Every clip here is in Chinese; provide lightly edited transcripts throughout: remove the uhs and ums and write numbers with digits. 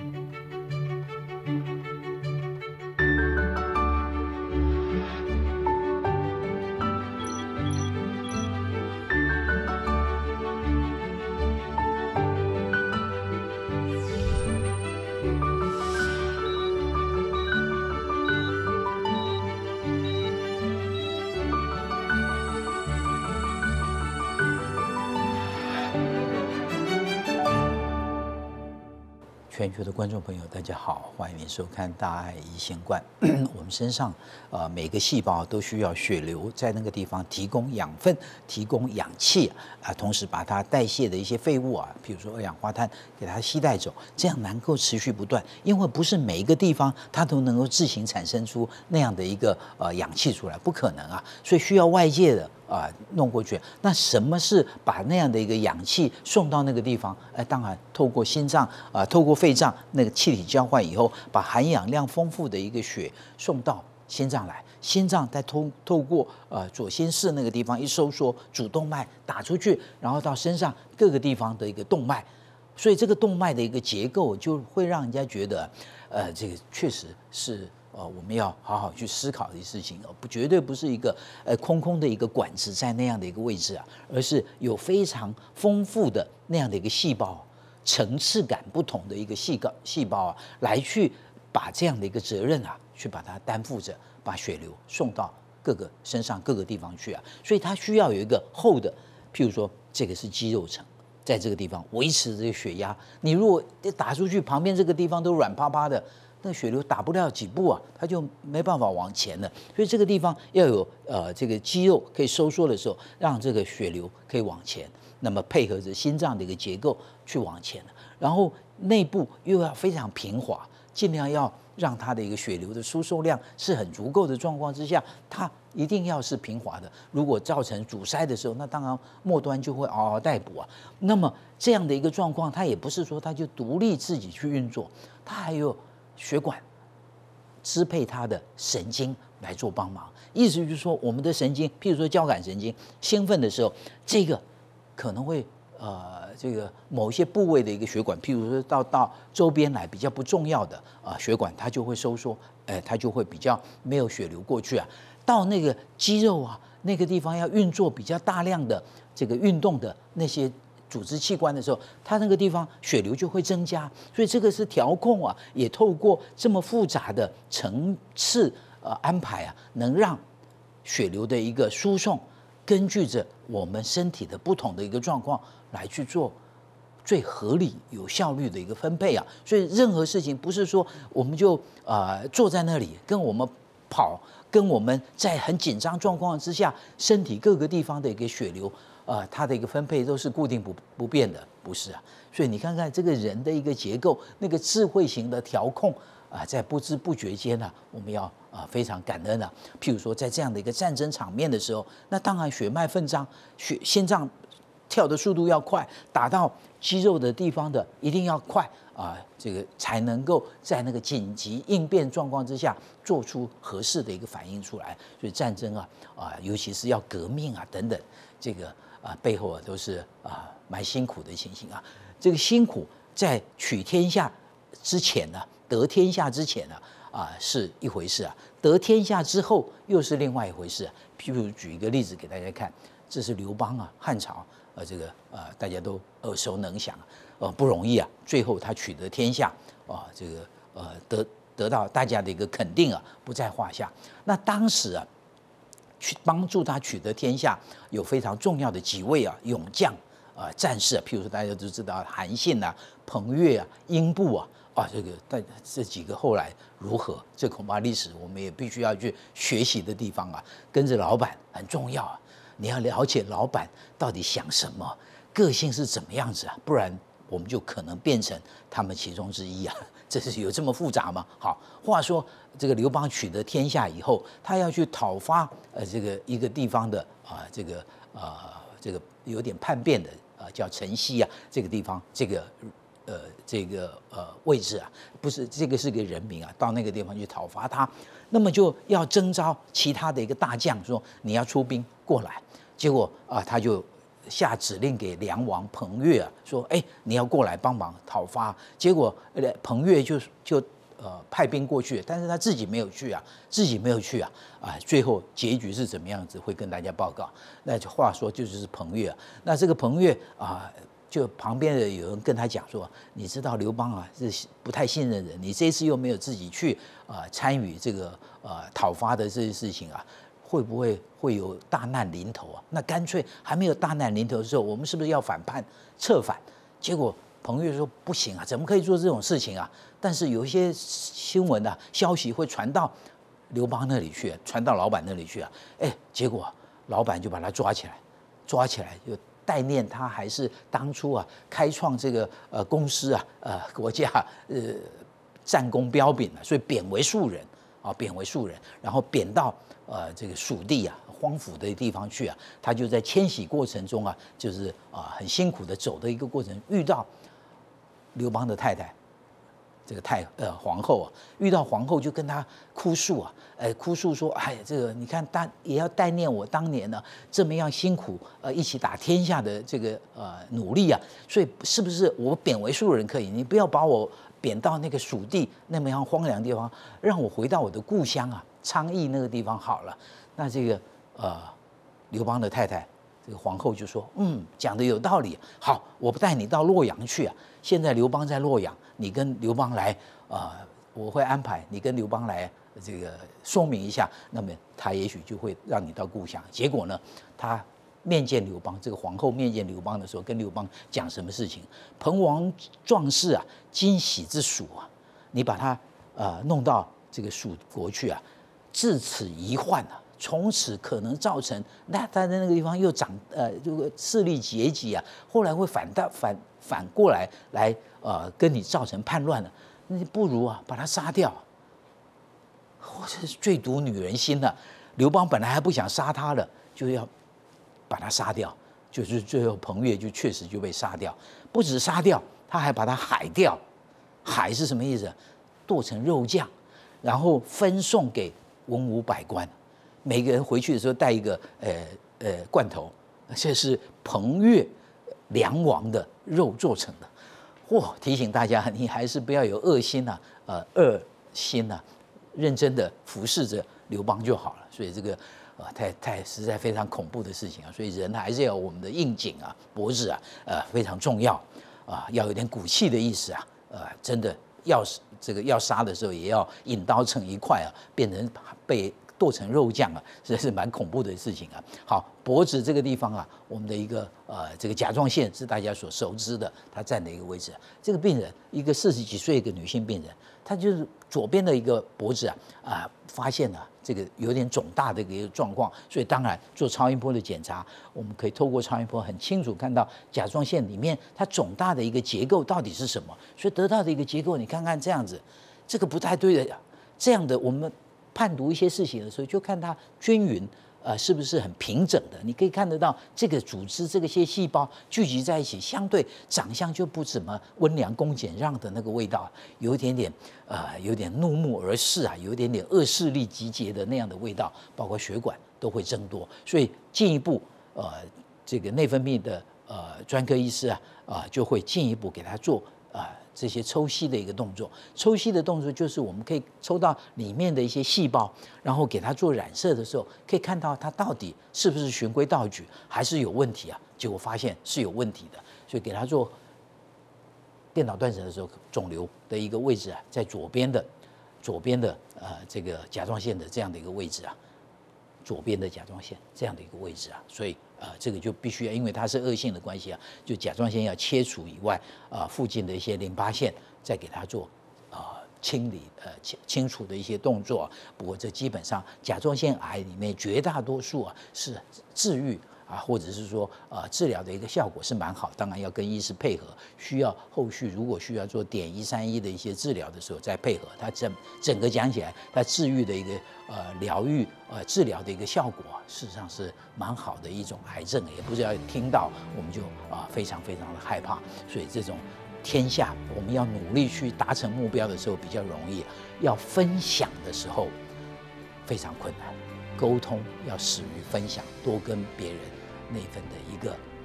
全球的观众朋友，大家好，欢迎您收看《大爱一线观》。我们身上每个细胞都需要血流在那个地方提供养分、提供氧气同时把它代谢的一些废物比如说二氧化碳给它吸带走，这样能够持续不断。因为不是每一个地方它都能够自行产生出那样的一个氧气出来，不可能所以需要外界的。弄过去。那什么是把那样的一个氧气送到那个地方？当然透过心脏透过肺脏那个气体交换以后，把含氧量丰富的一个血送到心脏来，心脏再透过左心室那个地方一收缩，主动脉打出去，然后到身上各个地方的一个动脉。所以这个动脉的一个结构就会让人家觉得，这个确实是。我们要好好去思考的事情绝对不是一个空空的一个管子在那样的一个位置而是有非常丰富的那样的一个细胞，层次感不同的一个细胞来去把这样的一个责任去把它担负着，把血流送到身上各个地方去所以它需要有一个厚的，譬如说这个是肌肉层。在这个地方维持这个血压，你如果打出去，旁边这个地方都软趴趴的，那血流打不了几步它就没办法往前了。所以这个地方要有这个肌肉可以收缩的时候，让这个血流可以往前，那么配合着心脏的一个结构去往前然后内部又要非常平滑，尽量要让它的一个血流的输送量是很足够的状况之下，它一定要是平滑的。如果造成阻塞的时候，那当然末端就会嗷嗷待哺那么这样的一个状况，它也不是说它就独立自己去运作，它还有血管支配它的神经来做帮忙。意思就是说，我们的神经，譬如说交感神经兴奋的时候，这个可能会这个某一些部位的一个血管，譬如说到周边来比较不重要的血管，它就会收缩，它就会比较没有血流过去到那个肌肉那个地方要运作比较大量的这个运动的那些组织器官的时候，它那个地方血流就会增加。所以这个是调控也透过这么复杂的层次安排能让血流的一个输送，根据着我们身体的不同的一个状况来去做最合理有效率的一个分配所以任何事情不是说我们就坐在那里跟我们跑，跟我们在很紧张状况之下，身体各个地方的一个血流它的一个分配都是固定不变的，不是所以你看看这个人的一个结构，那个智慧型的调控在不知不觉间我们要非常感恩譬如说在这样的一个战争场面的时候，那当然血脉奋张，心脏跳的速度要快，打到肌肉的地方的一定要快这个才能够在那个紧急应变状况之下做出合适的一个反应出来。所以战争尤其是要革命等等，这个背后都是蛮辛苦的情形这个辛苦在取天下之前得天下之前是一回事得天下之后又是另外一回事譬如举一个例子给大家看，这是刘邦汉朝这个大家都耳熟能详不容易最后他取得天下这个得到大家的一个肯定不在话下。那当时去帮助他取得天下有非常重要的几位勇将战士譬如说大家都知道韩信彭越英布这几个后来如何，这恐怕历史我们也必须要去学习的地方跟着老板很重要你要了解老板到底想什么，个性是怎么样子不然我们就可能变成他们其中之一这是有这么复杂吗？好，话说这个刘邦取得天下以后，他要去讨伐这个一个地方的这个有点叛变的叫陈豨这个地方这个位置不是这个是个人名到那个地方去讨伐他，那么就要征召其他的一个大将，说你要出兵过来。结果他就下指令给梁王彭越啊，说哎你要过来帮忙讨伐。结果彭越就派兵过去，但是他自己没有去啊，最后结局是怎么样子会跟大家报告。那话说就是彭越啊，那这个彭越啊。就旁边的有人跟他讲说，你知道刘邦啊是不太信任人，你这次又没有自己去参与这个讨伐的这些事情啊，会不会有大难临头啊？那干脆还没有大难临头的时候，我们是不是要反叛策反？结果彭越说不行啊，怎么可以做这种事情啊？但是有一些新闻啊消息会传到刘邦那里去，传到老板那里去啊，哎，结果老板就把他抓起来就。代念他还是当初啊开创这个公司啊国家战功彪炳啊，所以贬为庶人，然后贬到这个蜀地啊荒芜的地方去啊，他就在迁徙过程中啊，就是很辛苦的走的一个过程，遇到刘邦的太太。这个皇后啊，遇到皇后就跟他哭诉啊，哭诉说，哎，这个你看也要代念我当年呢这么样辛苦一起打天下的这个努力啊，所以是不是我贬为庶人可以，你不要把我贬到那个蜀地那么样荒凉的地方，让我回到我的故乡啊昌邑那个地方好了。那这个刘邦的太太。这个皇后就说：“讲的有道理。好，我不带你到洛阳去啊。现在刘邦在洛阳，你跟刘邦来我会安排你跟刘邦来这个说明一下。那么他也许就会让你到故乡。结果呢，他面见刘邦，这个皇后面见刘邦的时候，跟刘邦讲什么事情？彭王壮士啊，今徙之蜀啊，你把他弄到这个蜀国去啊，自此一患啊。”从此可能造成他在那个地方又这个势力结集啊，后来会反过来跟你造成叛乱了，那不如啊把他杀掉，这是最毒女人心了。刘邦本来还不想杀他了，就要把他杀掉，就是最后彭越就确实就被杀掉，不止杀掉，他还把他海掉，海是什么意思？剁成肉酱，然后分送给文武百官。每个人回去的时候带一个罐头，这是彭越梁王的肉做成的。提醒大家，你还是不要有恶心啊，认真的服侍着刘邦就好了。所以这个实在非常恐怖的事情啊。所以人还是要我们的硬颈啊、脖子啊，非常重要啊，要有点骨气的意思啊，真的要杀的时候也要引刀成一块啊，变成被。剁成肉酱啊，这是蛮恐怖的事情啊。好，脖子这个地方啊，我们的一个这个甲状腺是大家所熟知的，它占的一个位置。这个病人，一个40几岁一个女性病人，她就是左边的一个脖子发现了这个有点肿大的一个状况，所以当然做超音波的检查，我们可以透过超音波很清楚看到甲状腺里面它肿大的一个结构到底是什么。所以得到的一个结构，你看看这样子，这个不太对的，这样的我们。判读一些事情的时候，就看它均匀，是不是很平整的？你可以看得到这个组织、这些细胞聚集在一起，相对长相就不怎么温良恭俭让的那个味道，有一点点有点怒目而视啊，有一点点恶势力集结的那样的味道，包括血管都会增多，所以进一步这个内分泌的专科医师就会进一步给他做。这些抽吸的一个动作，抽吸的动作就是我们可以抽到里面的一些细胞，然后给它做染色的时候，可以看到它到底是不是循规蹈矩，还是有问题啊？结果发现是有问题的，所以给它做电脑断层的时候，肿瘤的一个位置在左边的这个甲状腺的这样的一个位置左边的甲状腺这样的一个位置所以这个就必须要，因为它是恶性的关系就甲状腺要切除以外附近的一些淋巴腺再给它做清理清除的一些动作。不过这基本上甲状腺癌里面绝大多数是治愈或者是说治疗的一个效果是蛮好，当然要跟医师配合，需要后续如果需要做碘131的一些治疗的时候再配合。它整个讲起来，它治愈的一个疗愈治疗的一个效果事实上是蛮好的一种癌症，也不是要听到我们就非常非常的害怕。所以这种天下我们要努力去达成目标的时候比较容易，要分享的时候非常困难。沟通要始于分享，多跟别人那份的一个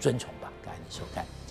尊崇吧。感谢你收看。